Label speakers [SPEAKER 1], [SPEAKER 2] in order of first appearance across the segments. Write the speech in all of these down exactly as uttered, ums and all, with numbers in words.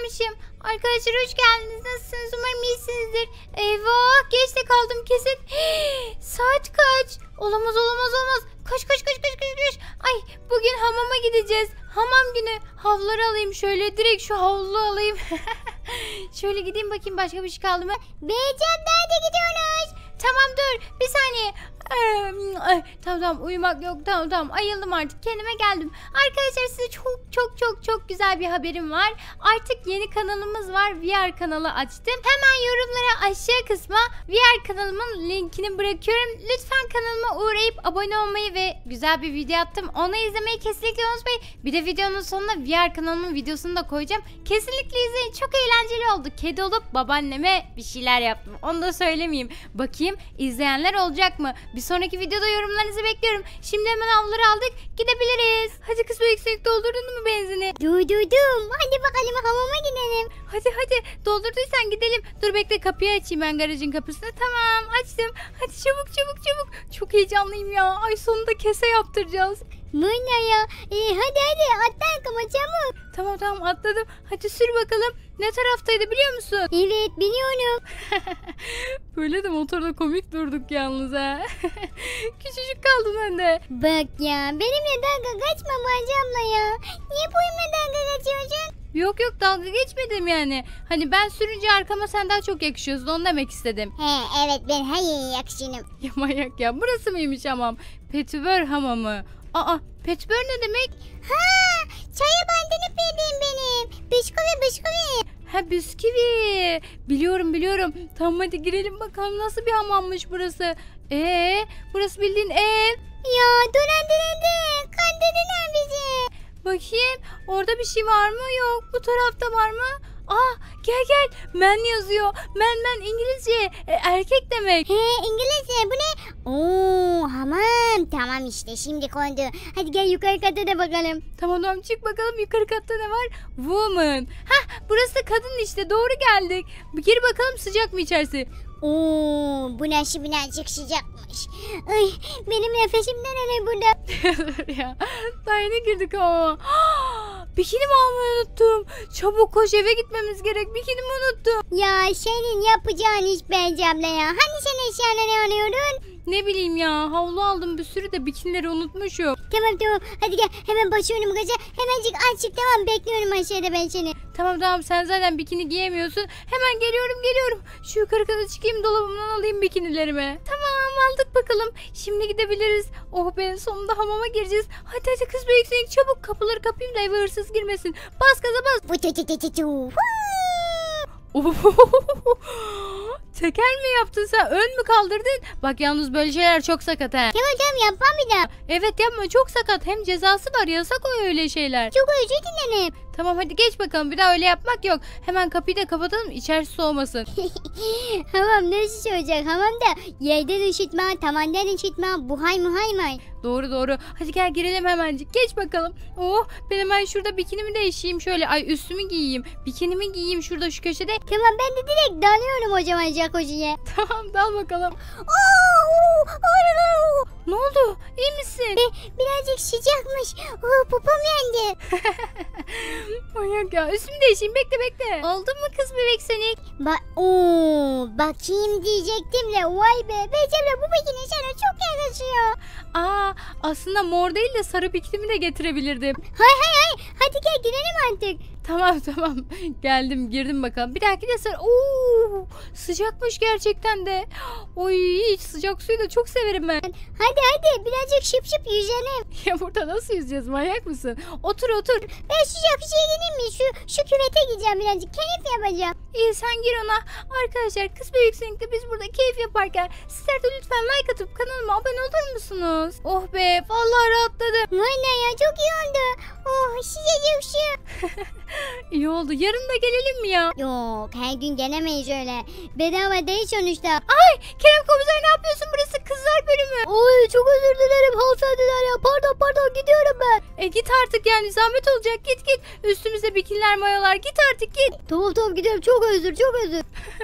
[SPEAKER 1] kalmışım. Arkadaşlar hoş geldiniz. Nasılsınız? Umarım iyisinizdir. Eyvah, geç de kaldım kesin. Saat kaç? Olamaz olamaz olamaz. Koş koş koş koş koş koş. Ay, bugün hamama gideceğiz. Hamam günü. Havluları alayım şöyle. Direkt şu havlu alayım. Şöyle gideyim bakayım, başka bir şey kaldı mı? Beycan, nerede gidiyorsunuz? Tamam dur bir saniye. Ay, tamam tamam, uyumak yok, tamam tamam, ayıldım artık, kendime geldim. Arkadaşlar size çok çok çok çok güzel bir haberim var. Artık yeni kanalımız var, V R kanalı açtım. Hemen yorumlara aşağı kısma V R kanalımın linkini bırakıyorum. Lütfen kanalıma uğrayıp abone olmayı ve güzel bir video attım, onu izlemeyi kesinlikle unutmayın. Bir de videonun sonuna V R kanalımın videosunu da koyacağım. Kesinlikle izleyin, çok eğlenceli oldu. Kedi olup babaanneme bir şeyler yaptım, onu da söylemeyeyim. Bakayım izleyenler olacak mı? Bir sonraki videoda yorumlarınızı bekliyorum. Şimdi hemen havluları aldık, gidebiliriz. Hadi kız, bu yüksek doldurdun mu benzini?
[SPEAKER 2] Durdurdum. Hadi bakalım hamama gidelim.
[SPEAKER 1] Hadi hadi, doldurduysan gidelim. Dur bekle, kapıyı açayım ben, garajın kapısını. Tamam, açtım. Hadi çabuk çabuk çabuk. Çok heyecanlıyım ya. Ay, sonunda kese yaptıracağız.
[SPEAKER 2] Mına ya. Ee, hadi hadi atla arkama çabuk.
[SPEAKER 1] Tamam tamam, atladım. Hadi sür bakalım. Ne taraftaydı biliyor musun?
[SPEAKER 2] Evet biliyorum.
[SPEAKER 1] Böyle de motorda komik durduk yalnız ha. Küçücük kaldın önde.
[SPEAKER 2] Bak ya, benimle dalga geçme Bacı abla ya. Niye benimle dalga geçiyorsun?
[SPEAKER 1] Yok yok, dalga geçmedim yani. Hani ben sürünce arkama sen daha çok yakışıyorsun, onu demek istedim.
[SPEAKER 2] He evet, ben her yere yakışırım.
[SPEAKER 1] Ya manyak ya, burası mıymış hamam? Petibör hamamı. Aa, petibör ne demek?
[SPEAKER 2] Ha, çaya bandını bildiğim benim. Bisküvi bisküvi.
[SPEAKER 1] Ha, bisküvi. Biliyorum biliyorum. Tamam hadi girelim bakalım, nasıl bir hamammış burası. Ee, burası bildiğin ev.
[SPEAKER 2] Ya dolandırıldı. Kandırdılar bizi.
[SPEAKER 1] Bakayım, orada bir şey var mı? Yok. Bu tarafta var mı? Aa, gel gel. Men yazıyor. Men men İngilizce. E, erkek demek.
[SPEAKER 2] He, İngilizce bu ne? Oo hamam. Tamam işte, şimdi kondu. Hadi gel yukarı kata da bakalım.
[SPEAKER 1] Tamam tamam, çık bakalım yukarı katta ne var? Woman. Hah, burası da kadın işte, doğru geldik. Bir gir bakalım, sıcak mı içerisi?
[SPEAKER 2] Oo, bu nasıl birazcık sıcakmış. Ay, benim nefesimden öyle burada.
[SPEAKER 1] Ya, daha yeni girdik ama. Bikinimi almayı unuttum. Çabuk koş, eve gitmemiz gerek. Bikinimi unuttum.
[SPEAKER 2] Ya senin yapacağın iş Bence abla ya. Hani sen eşyaları alıyordun?
[SPEAKER 1] Ne bileyim ya, havlu aldım bir sürü de bikinileri unutmuşum.
[SPEAKER 2] Tamam tamam, hadi gel hemen başlıyorum gaza. Hemencik açık, tamam, bekliyorum aşağıda ben seni.
[SPEAKER 1] Tamam tamam, sen zaten bikini giyemiyorsun. Hemen geliyorum geliyorum. Şu yukarı kata çıkayım, dolabımdan alayım bikinilerimi. Tamam, aldık bakalım. Şimdi gidebiliriz. Oh be, sonunda hamama gireceğiz. Hadi hadi kız büyüksek, çabuk kapıları kapayım da eve hırsız girmesin. Bas gaza bas.
[SPEAKER 2] Bu tu tu tu tu tu.
[SPEAKER 1] Teker mi yaptın sen? Ön mü kaldırdın? Bak yalnız böyle şeyler çok sakat ha.
[SPEAKER 2] Tamam tamam, yapmam bir daha.
[SPEAKER 1] Evet yapma, çok sakat. Hem cezası var, yasak o öyle şeyler.
[SPEAKER 2] Çok özür dilerim.
[SPEAKER 1] Tamam hadi geç bakalım, bir daha öyle yapmak yok. Hemen kapıyı da kapatalım, içerisi soğumasın.
[SPEAKER 2] Hamam nasıl olacak? Hamam da yerden ışıtma, tavandan ışıtma, buhay muhay may.
[SPEAKER 1] Doğru doğru. Hadi gel girelim hemencik. Geç bakalım. Oh, ben hemen şurada bikinimi değişeyim şöyle. Ay, üstümü giyeyim. Bikinimi giyeyim şurada şu köşede.
[SPEAKER 2] Tamam, ben de direkt dalıyorum o zaman jacuzziye.
[SPEAKER 1] Tamam, dal bakalım.
[SPEAKER 2] Oo, oo,
[SPEAKER 1] Ne oldu? İyi misin?
[SPEAKER 2] Be, birazcık sıcakmış. Oo, popom yandı.
[SPEAKER 1] Manyak ya. Üstümü değişeyim. Bekle bekle. Oldu mu kız bebek Sonic?
[SPEAKER 2] Bak, ooo, bakayım diyecektim de vay be. Becemle bu bikini sana çok yakışıyor.
[SPEAKER 1] Aa, aslında mor değil de sarı bikinimi de getirebilirdim.
[SPEAKER 2] Hay hay hay, hadi gel gidelim artık.
[SPEAKER 1] Tamam tamam. Geldim, girdim bakalım. Bir dahaki de sarı. Oo, sıcakmış gerçekten de. Oy, sıcak suyu da çok severim ben.
[SPEAKER 2] Hadi hadi birazcık şıp şıp yüzelim.
[SPEAKER 1] Ya burada nasıl yüzeceğiz, manyak mısın? Otur otur.
[SPEAKER 2] Ben şu jacuzziye gireyim mi? Şu, şu küvete gideceğim, birazcık keyif yapacağım.
[SPEAKER 1] İyi, sen gir ona. Arkadaşlar, kız büyük Sonic'te biz burada keyif yaparken sizler de lütfen like atıp kanalıma abone olur musunuz? Oh be, vallahi rahatladım.
[SPEAKER 2] Valla ya, çok iyi oldu. Oh, sıcacık şu.
[SPEAKER 1] İyi oldu. Yarın da gelelim mi ya?
[SPEAKER 2] Yok, her gün gelemeyiz öyle. Bedava değil sonuçta.
[SPEAKER 1] Ay, Kerem komiser ne yapıyorsun? Burası kızlar bölümü.
[SPEAKER 2] Oy, çok özür dilerim hanımefendiler ya. Pardon pardon, gidiyorum ben.
[SPEAKER 1] E git artık yani zahmet olacak git git. Üstümüzde bikiniler mayolar git artık git.
[SPEAKER 2] Tamam tamam gidiyorum çok özür çok özür.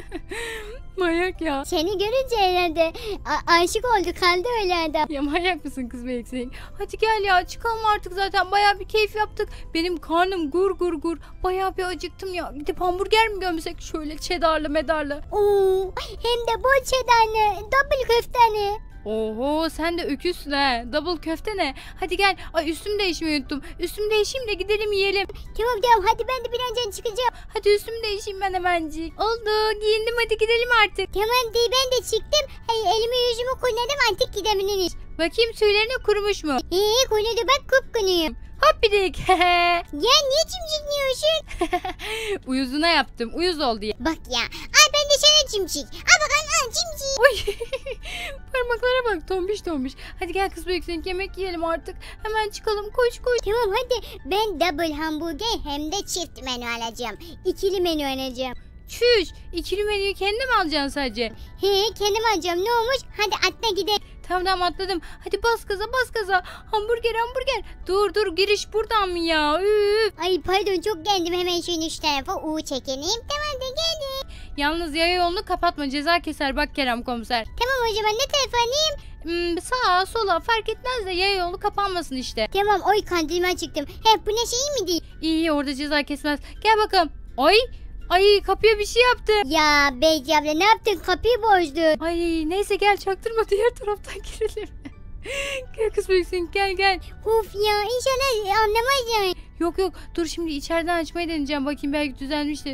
[SPEAKER 1] Manyak ya.
[SPEAKER 2] Seni görünce herhalde a- aşık oldu kaldı öyle adam.
[SPEAKER 1] Ya manyak mısın kız be eksik? Hadi gel ya çıkalım artık zaten bayağı bir keyif yaptık. Benim karnım gur gur gur. Bayağı bir acıktım ya. Gidip hamburger mi gömsek şöyle cheddarlı medarlı.
[SPEAKER 2] Oo, hem de bol çedarlı double köfteni.
[SPEAKER 1] Oho sen de öküzsün ha. Double köfte ne? Hadi gel. Ay üstümü değişmeyi unuttum. Üstümü değişeyim de gidelim yiyelim.
[SPEAKER 2] Tamam tamam hadi ben de birazdan çıkacağım.
[SPEAKER 1] Hadi üstümü değişeyim ben hemencik. Oldu giyindim hadi gidelim artık.
[SPEAKER 2] Tamam değil ben de çıktım. Hey, elimi yüzümü kullandım artık gidebiliriz.
[SPEAKER 1] Bakayım tüylerini kurumuş mu?
[SPEAKER 2] İyi kurudu bak kupkunuyum.
[SPEAKER 1] Hoppidik.
[SPEAKER 2] Ya niye çimcikliyorsun?
[SPEAKER 1] Uyuzuna yaptım. Uyuz ol diye.
[SPEAKER 2] Bak ya al ben de sana çimcik. Al bakalım al çimcik.
[SPEAKER 1] Oy. Parmaklara bak tombiş tombiş. Hadi gel kız büyüksün yemek yiyelim artık. Hemen çıkalım koş koş.
[SPEAKER 2] Tamam hadi ben double hamburger hem de çift menü alacağım. İkili menü alacağım.
[SPEAKER 1] Çüş. İkili menüyü kendim alacaksın sadece.
[SPEAKER 2] He kendim alacağım ne olmuş? Hadi atla gidelim.
[SPEAKER 1] Tamam tamam atladım. Hadi bas gaza bas gaza. Hamburger hamburger. Dur dur giriş buradan mı ya? Üf.
[SPEAKER 2] Ay pardon çok geldim hemen şöyle üç tarafa U çekelim. Tamam da geldim.
[SPEAKER 1] Yalnız yaya yolunu kapatma ceza keser bak Kerem komiser.
[SPEAKER 2] Tamam o zaman ne tarafa alayım?
[SPEAKER 1] Hmm, sağa sola fark etmez de yaya yolu kapanmasın işte.
[SPEAKER 2] Tamam oy kandilime çıktım. He bu ne şey mi değil?
[SPEAKER 1] İyi iyi orada ceza kesmez. Gel bakalım. Ay. Ay kapıya bir şey yaptı.
[SPEAKER 2] Ya Beyci abla ne yaptın kapıyı bozdun.
[SPEAKER 1] Ay neyse gel çaktırma diğer taraftan girelim. Gel kız büyüksün gel gel.
[SPEAKER 2] Uf ya inşallah anlamaz yani.
[SPEAKER 1] Yok yok dur şimdi içeriden açmayı deneyeceğim bakayım belki düzelmiştir.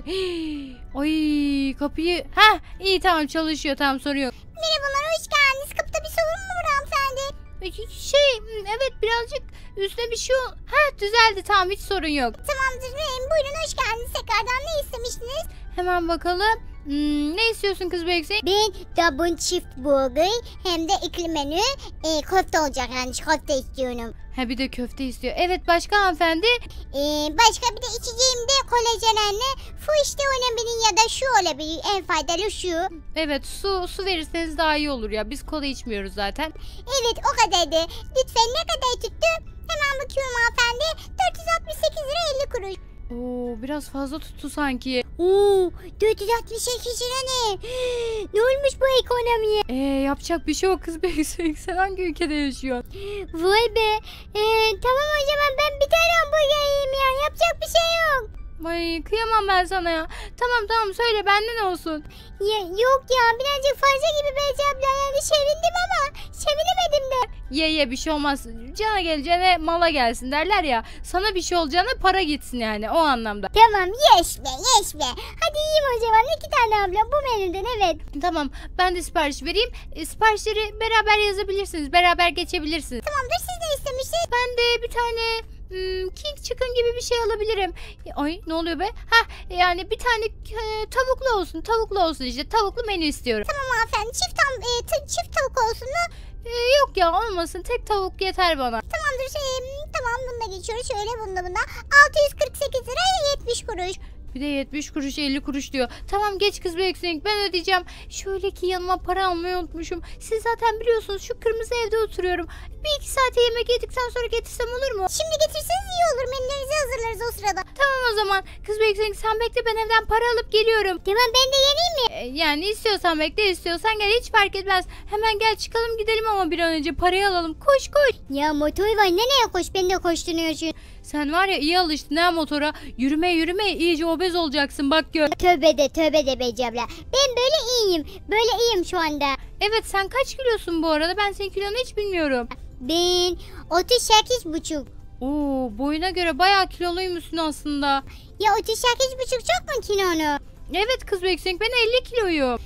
[SPEAKER 1] Ay kapıyı. Heh iyi tamam çalışıyor tamam sorun yok.
[SPEAKER 2] Merhabalar hoş geldiniz. Kapıda bir sorun mu var hanımefendi?
[SPEAKER 1] Şey evet birazcık üstüne bir şey ol. Heh düzeldi tamam hiç sorun yok.
[SPEAKER 2] Tamamdır beyim buyurun hoş geldiniz. Tekrardan ne istemiştiniz?
[SPEAKER 1] Hemen bakalım. Hmm, ne istiyorsun kız büyüksün?
[SPEAKER 2] Ben double çift burger hem de ikili menü e, köfte olacak yani köfte istiyorum.
[SPEAKER 1] Ha bir de köfte istiyor. Evet başka hanımefendi.
[SPEAKER 2] E, başka bir de içeceğim de kolajenenle fu işte olabilir ya da şu olabilir en faydalı şu.
[SPEAKER 1] Evet su su verirseniz daha iyi olur ya. Biz kola içmiyoruz zaten.
[SPEAKER 2] Evet o kadardı. Lütfen ne kadar tuttu? Hemen bakıyorum hanımefendi. dört yüz altmış sekiz lira elli kuruş.
[SPEAKER 1] Oo biraz fazla tuttu sanki.
[SPEAKER 2] Oo, dört yüz altmış sekiz lira ne? Ne olmuş bu ekonomiye?
[SPEAKER 1] Ee, yapacak bir şey yok kız büyüksün. Sen hangi ülkede yaşıyorsun?
[SPEAKER 2] Vay be. Ee, tamam o zaman ben bir tane hamburger yiyeyim ya. Yapacak bir şey yok.
[SPEAKER 1] Ay kıyamam ben sana ya. Tamam tamam söyle benden olsun.
[SPEAKER 2] Ya, yok ya birazcık fazla gibi Beyci abla yani sevindim ama sevinemedim de.
[SPEAKER 1] Ye ye bir şey olmaz. Cana geleceğine mala gelsin derler ya. Sana bir şey olacağına para gitsin yani o anlamda.
[SPEAKER 2] Tamam yes be yes be. Hadi yiyeyim o zaman iki tane abla bu menüden evet.
[SPEAKER 1] Tamam ben de sipariş vereyim. E, siparişleri beraber yazabilirsiniz. Beraber geçebilirsiniz.
[SPEAKER 2] Tamamdır siz ne istemişsiniz?
[SPEAKER 1] Ben de bir tane hmm, King Chicken gibi bir şey alabilirim. Ay ne oluyor be? Hah yani bir tane e, tavuklu olsun. Tavuklu olsun işte. Tavuklu menü istiyorum.
[SPEAKER 2] Tamam hanımefendi çift, tam, e, t- çift tavuk olsun mu?
[SPEAKER 1] E, yok ya olmasın. Tek tavuk yeter bana.
[SPEAKER 2] Tamamdır şey tamam bunu da geçiyoruz şöyle bunda bunda. altı yüz kırk sekiz lira yetmiş kuruş.
[SPEAKER 1] Bir de yetmiş kuruş elli kuruş diyor. Tamam geç kız büyüksün ben ödeyeceğim. Şöyle ki yanıma para almayı unutmuşum. Siz zaten biliyorsunuz şu kırmızı evde oturuyorum. Bir iki saate yemek yedikten sonra getirsem olur mu?
[SPEAKER 2] Şimdi getirseniz iyi olur menülerinizi hazırlarız o sırada.
[SPEAKER 1] Tamam o zaman. Kız büyüksün sen bekle ben evden para alıp geliyorum.
[SPEAKER 2] Tamam ben de geleyim mi?
[SPEAKER 1] E, yani istiyorsan bekle istiyorsan gel hiç fark etmez. Hemen gel çıkalım gidelim ama bir an önce parayı alalım. Koş koş.
[SPEAKER 2] Ya motor var nereye koş ben de koşturuyorsun.
[SPEAKER 1] Sen var ya iyi alıştın ha motora. Yürüme yürüme iyice obez olacaksın bak gör.
[SPEAKER 2] Tövbe de tövbe de Beyci abla. Ben böyle iyiyim. Böyle iyiyim şu anda.
[SPEAKER 1] Evet sen kaç kilosun bu arada ben senin kilonu hiç bilmiyorum.
[SPEAKER 2] Ben otuz sekiz buçuk.
[SPEAKER 1] Oo boyuna göre bayağı kiloluymuşsun aslında.
[SPEAKER 2] Ya otuz sekiz buçuk çok mu kilonu?
[SPEAKER 1] Evet kız büyüksün ben elli kiloyum.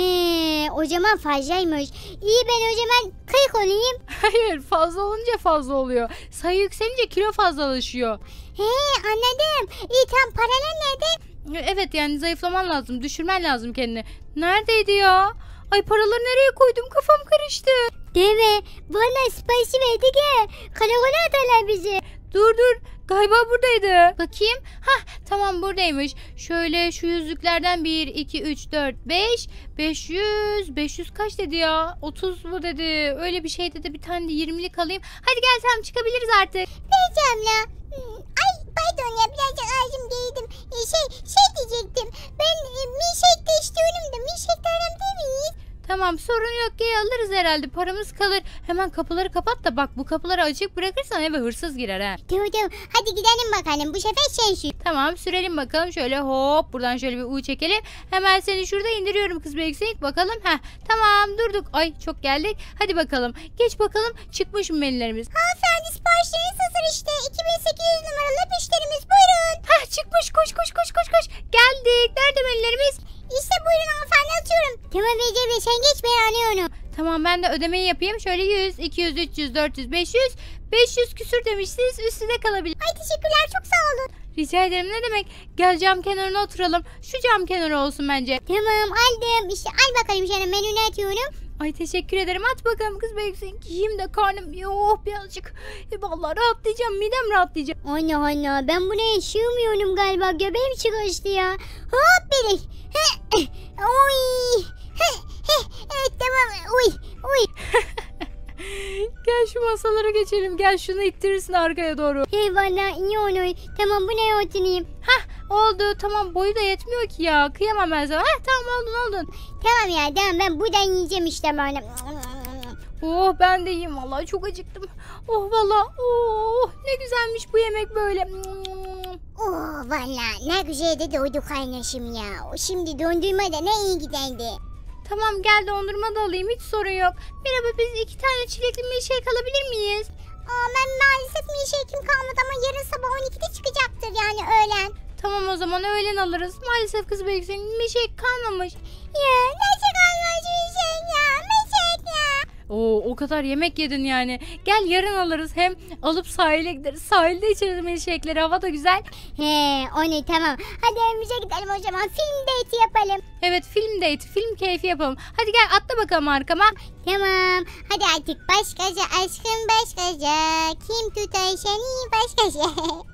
[SPEAKER 2] He, o zaman fazlaymış. İyi ben o zaman kırk olayım.
[SPEAKER 1] Hayır fazla olunca fazla oluyor. Sayı yükselince kilo fazlalaşıyor.
[SPEAKER 2] He anladım. İyi tam paralar nerede?
[SPEAKER 1] Evet yani zayıflaman lazım düşürmen lazım kendini. Neredeydi ya? Ay paraları nereye koydum kafam karıştı.
[SPEAKER 2] Değil mi? Valla siparişi verdik ya. Karakola atarlar bizi.
[SPEAKER 1] Dur dur galiba buradaydı. Bakayım. Hah tamam buradaymış. Şöyle şu yüzüklerden bir, iki, üç, dört, beş. beş yüz. beş yüz kaç dedi ya? otuz mu dedi? Öyle bir şey dedi. Bir tane de yirmilik alayım. Hadi gel tamam çıkabiliriz artık.
[SPEAKER 2] Beyci abla. Ay pardon ya birazcık ağzım değdim. E, şey şey diyecektim. Ben e, milkshake de istiyorum da milkshake de alabilir miyiz?
[SPEAKER 1] Tamam sorun yok gel alırız herhalde paramız kalır. Hemen kapıları kapat da bak bu kapıları açık bırakırsan eve hırsız girer ha.
[SPEAKER 2] Tamam tamam hadi gidelim bakalım bu sefer sen sür.
[SPEAKER 1] Tamam sürelim bakalım şöyle hop buradan şöyle bir U çekelim. Hemen seni şurada indiriyorum kız Beksin bakalım. Heh tamam durduk ay çok geldik. Hadi bakalım geç bakalım çıkmış mı menülerimiz.
[SPEAKER 2] Hanımefendi siparişleriniz hazır işte. iki bin sekiz yüz numaralı müşterimiz buyurun.
[SPEAKER 1] Heh çıkmış koş koş koş koş koş. Geldik nerede menülerimiz?
[SPEAKER 2] İşte buyurun hanımefendi atıyorum. Tamam Beyci abla sen geç ben alıyorum.
[SPEAKER 1] Tamam ben de ödemeyi yapayım. Şöyle yüz, iki yüz, üç yüz, dört yüz, beş yüz. beş yüz küsür demiştiniz. Üstüne kalabilir.
[SPEAKER 2] Ay teşekkürler çok sağ olun.
[SPEAKER 1] Rica ederim ne demek. Gel cam kenarına oturalım. Şu cam kenarı olsun bence.
[SPEAKER 2] Tamam aldım. İşte al bakalım sana menünü atıyorum.
[SPEAKER 1] Ay teşekkür ederim. At bakalım kız Beksin. Yiyeyim de karnım yok birazcık. E, vallahi rahatlayacağım. Midem rahatlayacak.
[SPEAKER 2] Ana ana ben buna sığmıyorum galiba. Göbeğim çıkıştı ya. Hop bir. Oy. Evet tamam. Uy. Uy.
[SPEAKER 1] Gel şu masalara geçelim. Gel şunu ittirirsin arkaya doğru.
[SPEAKER 2] Eyvallah iyi olur. Tamam bu ne oturayım.
[SPEAKER 1] Hah oldu. Tamam boyu da yetmiyor ki ya. Kıyamam ben sana. Hah tamam oldun oldun.
[SPEAKER 2] Tamam ya tamam ben buradan yiyeceğim işte böyle.
[SPEAKER 1] Oh ben de yiyeyim vallahi çok acıktım. Oh vallahi oh ne güzelmiş bu yemek böyle.
[SPEAKER 2] Oh valla ne güzel de doydu kaynaşım ya. Şimdi dondurma da ne iyi giderdi.
[SPEAKER 1] Tamam gel dondurma da alayım hiç sorun yok. Merhaba biz iki tane çilekli milkshake alabilir miyiz?
[SPEAKER 2] Aa, ben maalesef milkshake'im kalmadı ama yarın sabah on ikide çıkacaktır yani öğlen.
[SPEAKER 1] Tamam o zaman öğlen alırız. Maalesef kız Beksin milkshake kalmamış.
[SPEAKER 2] Ya nasıl kalmış milkshake ya milkshake ya.
[SPEAKER 1] Oo o kadar yemek yedin yani. Gel yarın alırız hem alıp sahile gideriz. Sahilde içeriz milkshake'leri hava da güzel.
[SPEAKER 2] He o ne tamam. Hadi evimize gidelim o zaman film date yapalım.
[SPEAKER 1] Evet film date film keyfi yapalım. Hadi gel atla bakalım arkama.
[SPEAKER 2] Tamam. Hadi artık başkaca aşkım başkaca. Kim tutar seni başkaca.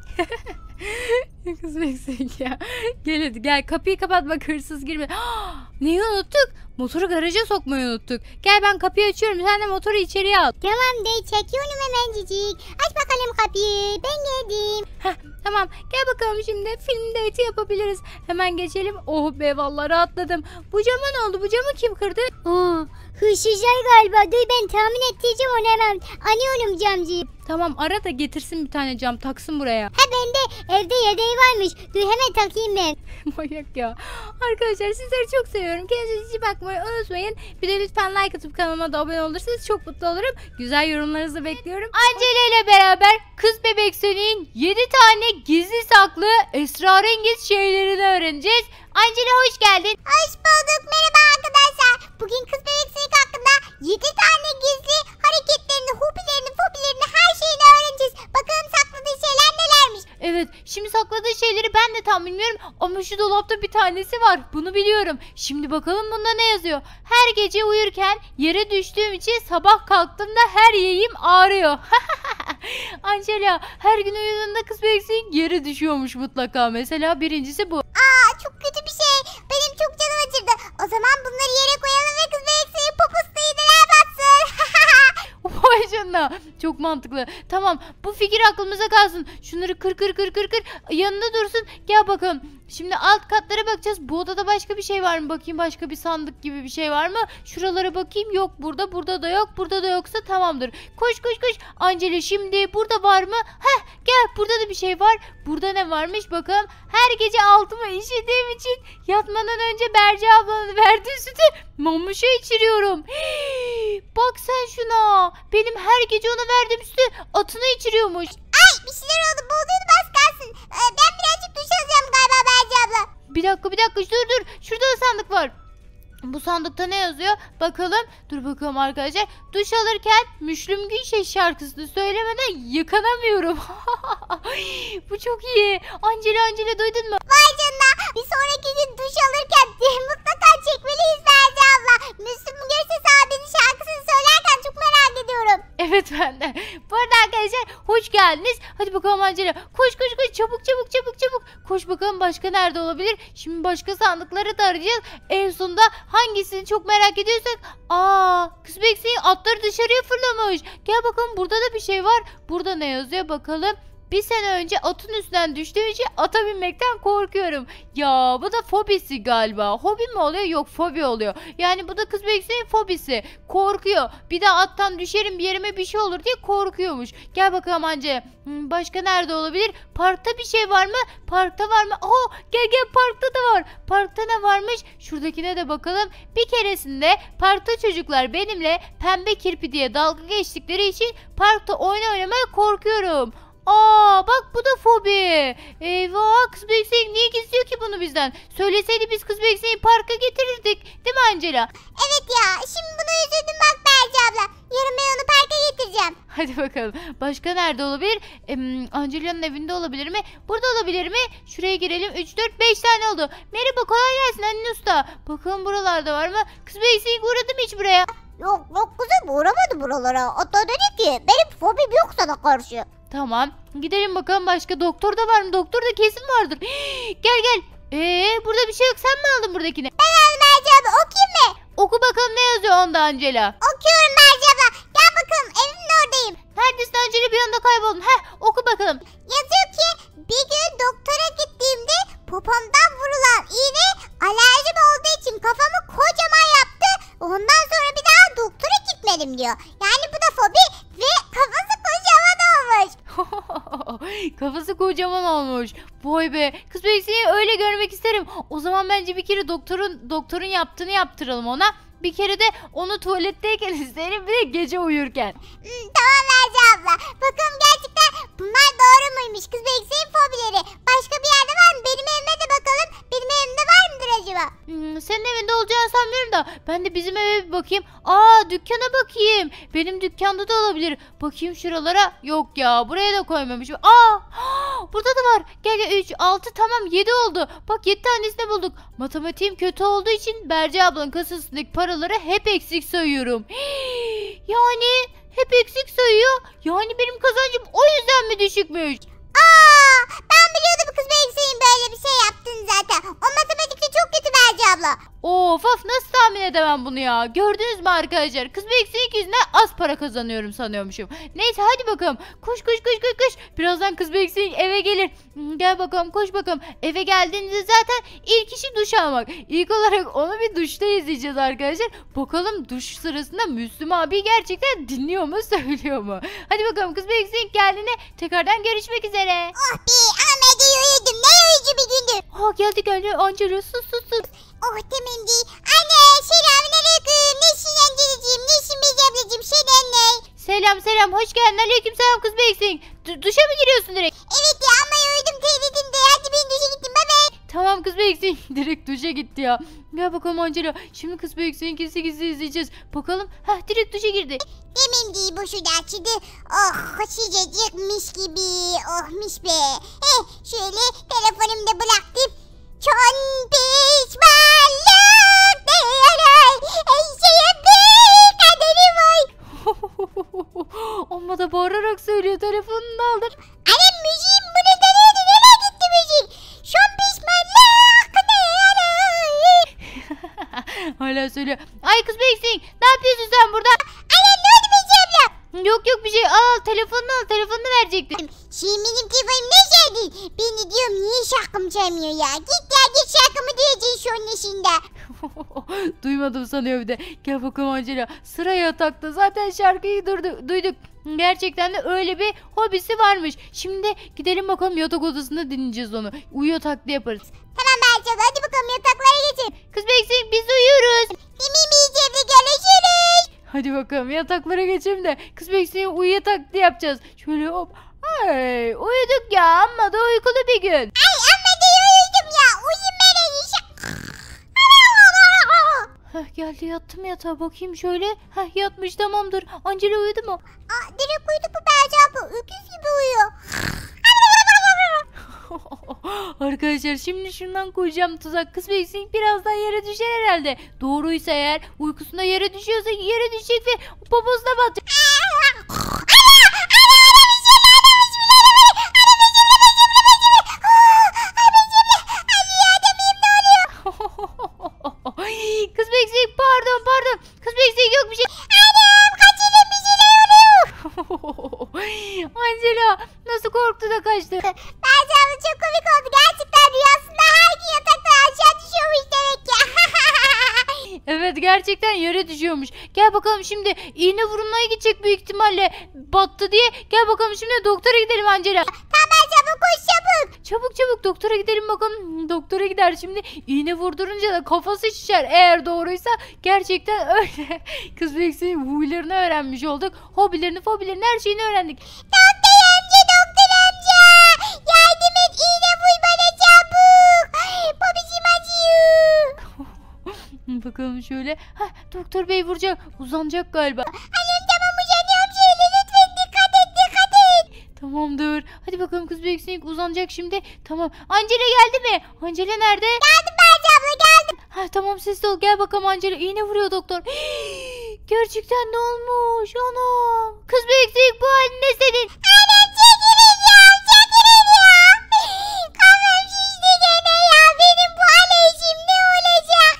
[SPEAKER 1] Kız Meksik ya. Gel hadi gel kapıyı kapat bak hırsız girme. Neyi unuttuk? Motoru garaja sokmayı unuttuk. Gel ben kapıyı açıyorum sen de motoru içeriye al.
[SPEAKER 2] Tamam de çekiyorum hemencik. Aç bakalım kapıyı ben geldim.
[SPEAKER 1] Heh, tamam gel bakalım şimdi film date yapabiliriz. Hemen geçelim. Oh be vallahi rahatladım. Bu cama ne oldu? Bu camı kim kırdı?
[SPEAKER 2] Aa, hırsızlar galiba. Dur ben tahmin ettireceğim onu hemen. Anıyorum camcıyı.
[SPEAKER 1] Tamam ara da getirsin bir tane cam taksın buraya.
[SPEAKER 2] Ha bende evde yedeği varmış. Dur hemen takayım ben.
[SPEAKER 1] Manyak ya. Arkadaşlar sizleri çok seviyorum. Kendinize iyi bakmayı unutmayın. Bir de lütfen like atıp kanalıma da abone olursanız çok mutlu olurum. Güzel yorumlarınızı bekliyorum. Angela ile beraber Kız Bebek Sönük'ün yedi tane gizli saklı esrarengiz şeylerini öğreneceğiz. Angela hoş geldin.
[SPEAKER 2] Hoş bulduk. Merhaba arkadaşlar. Bugün Kız Bebek Sönük hakkında yedi tane gizli hareketlerini, hobilerini, fobilerini her şeyini öğreneceğiz. Bakalım sakladığı şeyler nelermiş.
[SPEAKER 1] Evet şimdi sakladığı şeyleri ben de tam bilmiyorum ama şu dolapta bir tanesi var bunu biliyorum. Şimdi bakalım bunda ne yazıyor. Her gece uyurken yere düştüğüm için sabah kalktığımda her yeğim ağrıyor. Angela her gün uyuduğunda Kız Bebek Sönük yere düşüyormuş mutlaka. Mesela birincisi bu.
[SPEAKER 2] Aa çok kötü bir şey. Benim çok canım acıdı. O zaman bunları yere koyalım ve Kız Bebek Sönük poposuna iğneler batsın.
[SPEAKER 1] Vay canına. Çok mantıklı. Tamam bu fikir aklımıza kalsın. Şunları kır kır kır kır kır. Yanında dursun. Gel bakalım. Şimdi alt katlara bakacağız. Bu odada başka bir şey var mı? Bakayım başka bir sandık gibi bir şey var mı? Şuralara bakayım. Yok burada. Burada da yok. Burada da yoksa tamamdır. Koş koş koş. Angela şimdi burada var mı? Heh gel. Burada da bir şey var. Burada ne varmış bakalım. Her gece altıma işediğim için yatmadan önce Berce ablanın verdiği sütü Mamuş'a içiriyorum. Hii, bak sen şuna. Benim her gece ona verdiğim sütü atına içiriyormuş.
[SPEAKER 2] Ay bir şeyler oldu. Boğduğunu bas kalsın. Ee, ben birazcık duş alacağım galiba Berce abla.
[SPEAKER 1] Bir dakika bir dakika dur dur. Şurada da sandık var. Bu sandıkta ne yazıyor? Bakalım. Dur bakalım arkadaşlar. Duş alırken Müslüm Gülşes şarkısını söylemeden yıkanamıyorum. Bu çok iyi. Angela Angela duydun mu?
[SPEAKER 2] Vay canına. Bir sonraki gün duş alırken mutlaka çekmeliyiz Berce abla. Müslüm Gürses abinin şarkısını söylerken çok merak ediyorum.
[SPEAKER 1] Evet ben de. Bu arada arkadaşlar hoş geldiniz. Hadi bakalım Angela. Koş koş koş çabuk çabuk çabuk çabuk. Koş bakalım başka nerede olabilir? Şimdi başka sandıkları da arayacağız. En sonunda hangisini çok merak ediyorsak. Aa, kız Beksi'nin atları dışarıya fırlamış. Gel bakalım burada da bir şey var. Burada ne yazıyor bakalım. Bir sene önce atın üstünden düştüğüm için ata binmekten korkuyorum. Ya bu da fobisi galiba. Hobi mi oluyor? Yok, fobi oluyor. Yani bu da kız beksinin fobisi. Korkuyor. Bir daha attan düşerim bir yerime bir şey olur diye korkuyormuş. Gel bakalım anca. Hmm, başka nerede olabilir? Parkta bir şey var mı? Parkta var mı? Oh, gel gel parkta da var. Parkta ne varmış? Şuradakine de bakalım. Bir keresinde parkta çocuklar benimle pembe kirpi diye dalga geçtikleri için parkta oyun oynamaya korkuyorum. Aa bak bu da fobi. Eyvah, kız Beksik niye gizliyor ki bunu bizden? Söyleseydi biz kız Beksik'i parka getirirdik. Değil mi Angela?
[SPEAKER 2] Evet ya, şimdi bunu üzüldüm bak Berce abla. Yarın ben onu parka getireceğim.
[SPEAKER 1] Hadi bakalım. Başka nerede olabilir? Ee, Angela'nın evinde olabilir mi? Burada olabilir mi? Şuraya girelim. üç, dört, beş tane oldu. Merhaba, kolay gelsin Anne Usta. Bakalım buralarda var mı? Kız Beksik uğradı mı hiç buraya?
[SPEAKER 2] Yok yok kızım, uğramadı buralara. Hatta dedi ki benim fobim yok sana karşı.
[SPEAKER 1] Tamam. Gidelim bakalım başka. Doktor da var mı? Doktor da kesin vardır. Gel gel. Ee, burada bir şey yok. Sen mi aldın buradakini?
[SPEAKER 2] Ben aldım Berce abla, okuyayım mı?
[SPEAKER 1] Oku bakalım ne yazıyor onda Angela.
[SPEAKER 2] Okuyorum Berce abla. Gel bakalım, evimin oradayım.
[SPEAKER 1] Neredesin Angela, bir anda kayboldun. Heh, oku bakalım.
[SPEAKER 2] Yazıyor ki bir gün doktora gittiğimde popomdan vurulan iğne alerjim olduğu için kafamı kocaman yaptı. Ondan sonra bir daha doktora gitmedim diyor. Yani bu da fobi ve kafası kocaman olmuş.
[SPEAKER 1] Kafası kocaman olmuş. Vay be. Kız Beksi'yi öyle görmek isterim. O zaman bence bir kere doktorun doktorun yaptığını yaptıralım ona. Bir kere de onu tuvaletteyken isterim, bir de gece uyurken.
[SPEAKER 2] Hmm, tamam Berce abla. Bakalım gerçekten bunlar doğru muymuş kız Beksi'nin fobileri. Başka bir yerde var mı? Benim evime de bakalım. Benim evimde var mıdır acaba?
[SPEAKER 1] Hmm, senin evinde olacağını sanmıyorum da ben de bizim eve bir bakayım. Aa, dükkana bakayım. Benim dükkanda da olabilir. Bakayım şuralara. Yok ya, buraya da koymamışım. Aa, burada da var. Gel gel, üç, altı, tamam yedi oldu. Bak yedi tanesini bulduk. Matematiğim kötü olduğu için Berce ablanın kasasındaki paraları hep eksik sayıyorum. Yani hep eksik sayıyor. Yani benim kazancım o yüzden mi düşükmüş?
[SPEAKER 2] Aa, ben biliyordum kız Beksi'nin böyle bir şey yaptığını zaten. O matematikte çok kötü Berce abla.
[SPEAKER 1] Of of, nasıl tahmin edemem bunu ya. Gördünüz mü arkadaşlar? Kız Beksi'nin yüzünden az para kazanıyorum sanıyormuşum. Neyse hadi bakalım. Koş koş koş koş koş. Birazdan kız Beksi'nin eve gelir. Hmm, gel bakalım, koş bakalım. Eve geldiğinizde zaten ilk işi duş almak. İlk olarak onu bir duşta izleyeceğiz arkadaşlar. Bakalım duş sırasında Müslüm abi gerçekten dinliyor mu, söylüyor mu? Hadi bakalım, kız Beksi'nin geldiğinde tekrardan görüşmek üzere.
[SPEAKER 2] Oh be, Ahmet'e uyudum. Ne uyucu bir gündü.
[SPEAKER 1] Aa, geldi geldi. Angela sus sus sus.
[SPEAKER 2] Oh tamam değil. Anne selamünaleyküm. Nesin Angeliciğim? Nesin Bey ablacığım? Selam ne?
[SPEAKER 1] Selam selam, hoş geldin. Aleykümselam kız Beksin. Du- duşa mı giriyorsun direkt?
[SPEAKER 2] Evet ya, ama uyudum teyzedim de. Hadi ben duşa gittim. Bye bye.
[SPEAKER 1] Tamam kız Beksin. Direkt duşa gitti ya. Gel bakalım Angela. Şimdi kız Beksin'i gizli gizli izleyeceğiz. Bakalım. Heh, direkt duşa girdi.
[SPEAKER 2] Demem değil, bu şu da açıldı. Oh sıcacık mis gibi. Oh mis be. Eh şöyle telefonumu da bıraktım. Çok pişmanlık diyorum. Eşeğe bir kaderim var.
[SPEAKER 1] Amma da bağırarak söylüyor. Telefonunu da aldır.
[SPEAKER 2] Annem müziğim bunu da neydi? Nereye gitti müzik? Çok pişmanlık diyorum.
[SPEAKER 1] Hala söylüyor. Ay kız Beksin, ne yapıyorsun sen burada?
[SPEAKER 2] Annem ne oldu Beci abla?
[SPEAKER 1] Yok yok bir şey. Al telefonunu, al. Telefonunu verecektim.
[SPEAKER 2] Şimdi benim telefonum ne söyledi? Ben de diyorum niye şarkım çalmıyor ya? Git ya git, şarkımı duyacaksın şu an yaşında.
[SPEAKER 1] Duymadım sanıyor bir de. Gel bakalım Angela. Sıra yatakta. Zaten şarkıyı durdu, duyduk. Gerçekten de öyle bir hobisi varmış. Şimdi gidelim bakalım, yatak odasında dinleyeceğiz onu. Uyuyor taklidi yaparız.
[SPEAKER 2] Tamam Berce abla, hadi bakalım yataklara geçelim.
[SPEAKER 1] Kız Beksin, biz uyuyoruz.
[SPEAKER 2] Demin Beci abla görüşürüz.
[SPEAKER 1] Hadi bakalım yataklara geçelim de kız Beksin'e uyuyor taklidi yapacağız. Şöyle hop. Ay, uyuduk ya, amma da uykulu bir gün.
[SPEAKER 2] Ay amma da uyudum ya. Uyum ben en iyisi.
[SPEAKER 1] Heh, geldi, yattım yatağa, bakayım şöyle. Heh, yatmış, tamamdır. Angela uyudu mu?
[SPEAKER 2] Aa, direkt uyudu bu Berce abla. Öküz gibi uyuyor.
[SPEAKER 1] Arkadaşlar şimdi şundan koyacağım tuzak. Kız Beksin birazdan yere düşer herhalde. Doğruysa eğer, uykusunda yere düşüyorsa yere düşecek ve poposuna batacak. Angela nasıl korktu da kaçtı.
[SPEAKER 2] Bence abla çok komik oldu. Gerçekten rüyasında her gün yataktan aşağı düşüyormuş demek ki.
[SPEAKER 1] Evet gerçekten yere düşüyormuş. Gel bakalım şimdi iğne vurulmaya gidecek büyük ihtimalle battı diye. Gel bakalım şimdi doktora gidelim Angela.
[SPEAKER 2] Tamam Bence abla koş çabuk.
[SPEAKER 1] Çabuk çabuk doktora gidelim bakalım. Doktora gider şimdi iğne vurdurunca da kafası şişer. Eğer doğruysa gerçekten öyle. Kız Beksinin huylarını öğrenmiş olduk. Hobilerini fobilerini her şeyini öğrendik.
[SPEAKER 2] Doktor amca doktor amca. Yardım et iğne vur bana çabuk. Babacım acıyor.
[SPEAKER 1] Bakalım şöyle. Heh, doktor bey vuracak. Uzanacak galiba.
[SPEAKER 2] Annem tamam uzanıyorum şöyle lütfen dikkat et dikkat et.
[SPEAKER 1] Tamamdır. Hadi bakalım kız Beksinin uzanacak şimdi. Tamam. Angela geldi mi? Angela nerede?
[SPEAKER 2] Geldim Bence abla geldim.
[SPEAKER 1] Ha, tamam sesli ol. Gel bakalım Angela. İğne vuruyor doktor. Gerçekten ne olmuş? Anam. Kız Beksinin bu halin ne senin?
[SPEAKER 2] Annem çekilin ya çekilin ya. Kafam şişti gene ya. Benim bu alerjim ne olacak?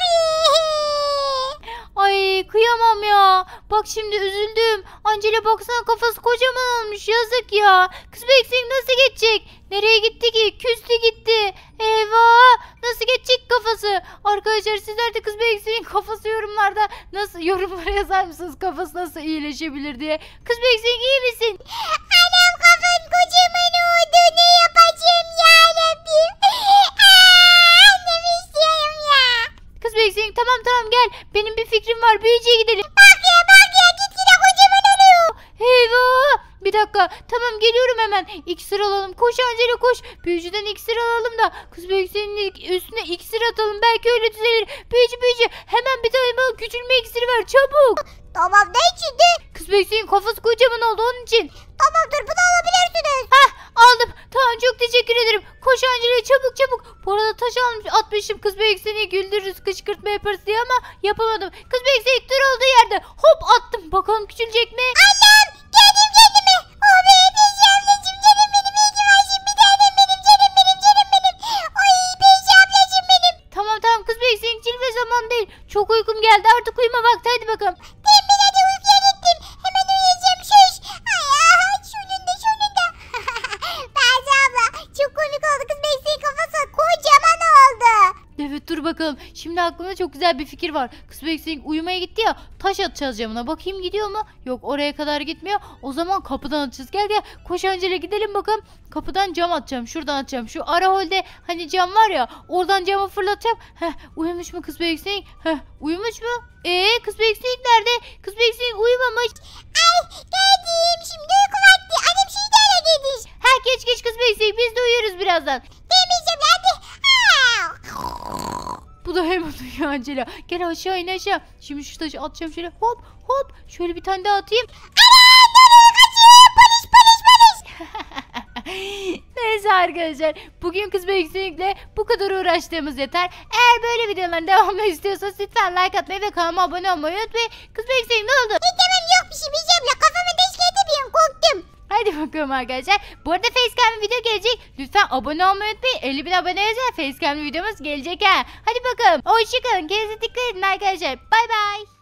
[SPEAKER 1] Ay kıyamam ya. Bak şimdi üzüldüm. Angela baksana kafası kocaman olmuş. Yazık ya. Kız Beksinin nasıl geçecek? Nereye gitti ki? Küstü gitti. Eyvah. Nasıl geçecek kafası? Arkadaşlar sizler de Kız Beksinin kafası yorumlarda nasıl yorumlara yazar mısınız? Kafası nasıl iyileşebilir diye. Kız Beksin iyi misin?
[SPEAKER 2] Annem kafam kocaman oldu. Ne yapacağım ya Rabbim? Aa, annem istiyorum ya.
[SPEAKER 1] Kız Beksin tamam tamam gel. Benim bir fikrim var. Büyücüye gidelim.
[SPEAKER 2] Bak ya bak ya gitgide kocaman oluyor.
[SPEAKER 1] Eyvah. Bir dakika. Tamam geliyorum hemen. İksir alalım. Koş Angela koş. Büyücüden iksir alalım da Kız Beksin'in üstüne iksir atalım. Belki öyle düzelir. Büyücü büyücü. Hemen bir tane bana küçülme iksiri ver. Çabuk.
[SPEAKER 2] Tamam ne içindi?
[SPEAKER 1] Kız Beksin'in kafası kocaman oldu onun için.
[SPEAKER 2] Tamamdır bunu alabilirsiniz.
[SPEAKER 1] Hah aldım. Tamam çok teşekkür ederim. Koş Angela çabuk çabuk. Bu arada taş almış atmışım Kız Beksin'i güldürürüz kışkırtma yaparız diye ama yapamadım. Kız Beksin dur olduğu yerde hop attım. Bakalım küçülecek mi?
[SPEAKER 2] Annem geldim kendime. Oh be Beyci ablacım canım benim iyi ki varsın. Bir tanem benim canım benim canım benim. Ay Beyci ablacım benim.
[SPEAKER 1] Tamam tamam Kız Beksin cilve zaman değil. Çok uykum geldi artık uyuma vakti hadi bakalım.
[SPEAKER 2] Demin hadi uykuya gittim. Hemen uyuyacağım şuş. Ay aha şununda şununda. Beyci abla çok komik oldu kız Beyci'nin kafası kocaman oldu.
[SPEAKER 1] Evet dur bakalım. Şimdi aklımda çok güzel bir fikir var. Kız Beksin uyumaya gitti ya. Taş atacağız camına. Bakayım gidiyor mu? Yok oraya kadar gitmiyor. O zaman kapıdan atacağız. Gel gel. Koş Angela gidelim bakalım. Kapıdan cam atacağım. Şuradan atacağım. Şu ara holde hani cam var ya. Oradan camı fırlatacağım. Heh uyumuş mu Kız Beksin? Heh uyumuş mu? Eee Kız Beksin nerede? Kız Beksin uyumamış.
[SPEAKER 2] Ay geldim şimdi uyku vakti. Annem siz de öyle dediniz.
[SPEAKER 1] Ha geç geç Kız Beksin. Biz de uyuyoruz birazdan.
[SPEAKER 2] Demeyeceğim hadi.
[SPEAKER 1] Bu da hemen uyuyor Angela. Gel aşağı in aşağı. Şimdi şu taşı atacağım şöyle hop hop. Şöyle bir tane daha atayım. Neyse arkadaşlar bugün Kız Beksin'le bu kadar uğraştığımız yeter. Eğer böyle videoların devamını istiyorsanız lütfen like atmayı ve kanalıma abone olmayı unutmayın. Kız Beksin ne oldu?
[SPEAKER 2] Hiç demem yok bir şey Beyci abla kafamı deşke edemiyorum korktum.
[SPEAKER 1] Hadi bakalım arkadaşlar. Bu arada facecam video gelecek. Lütfen abone olmayı unutmayın. elli bin abone özel facecam videomuz gelecek ha. Hadi bakalım. Hoşçakalın. Kendinize dikkat edin arkadaşlar. Bay bay.